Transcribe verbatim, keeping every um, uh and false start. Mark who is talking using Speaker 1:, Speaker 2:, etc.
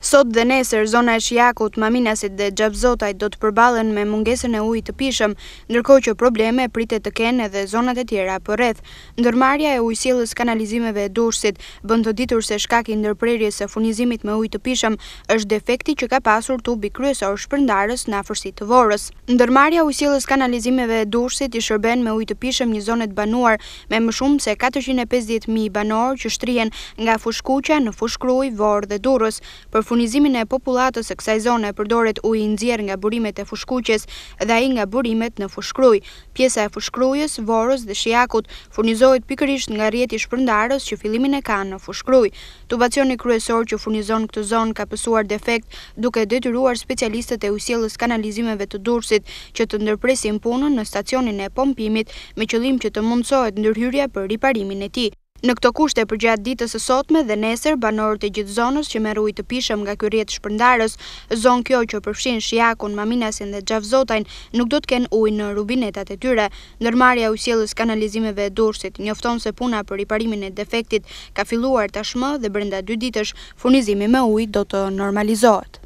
Speaker 1: Sot dhe nesër, zona e Shijakut, Maminasit dhe Xhavzotajt do të përballen me mungesën e ujit të pishëm, ndërkohë që probleme pritet të kenë edhe zonat e tjera përreth. Ndërmarrja e ujësjellës kanalizimeve e Durrësit bën të ditur se shkaki i ndërprerjes së furnizimit me ujë të pishëm është defekti që ka pasur tubi kryesor shpërndarës në afërsitë të Vorrës. Ndërmarrja e ujësjellës kanalizimeve e Durrësit i shërben me ujë të pishëm një zonë të banuar me më shumë se katërqind e pesëdhjetë mijë banor që shtrihen nga Fushkuqja në Fushkruj, Vorrë dhe Durrës. Për furnizimin e popullatës së kësaj zone përdoret uji i nxjerrë nga burimet e Fushkuqjes dhe ai nga burimet në Fushkruj. Pjesa e Fushkrujës, Vorrës dhe Shijakut furnizohet pikërisht nga rrjeti shpërndarës që fillimin e ka në Fushkruj. Tubacioni kryesor që furnizon këtë zonë ka pësuar defekt, duke detyruar specialistët e ujësjellës kanalizimeve të Durrësit që të ndërpresin punën në stacionin e pompimit me qëllim që të mundsohet ndërhyrja për riparimin e tij. Në këto kushte përgjatë ditës së sotme dhe nesër, banorët e gjithë zonës që merr ujë të pishëm nga ky rrjet shpërndarës, zonë kjo që përfshin Shijakun, Maminasin dhe Xhavzotajn, nuk do të kenë ujë në rubinetat e tyre. Ndërmarrja e ujësjellës kanalizimeve e Durrësit njofton se puna për riparimin e defektit ka filluar tashmë dhe brenda dy ditësh furnizimi me ujë do të normalizohet.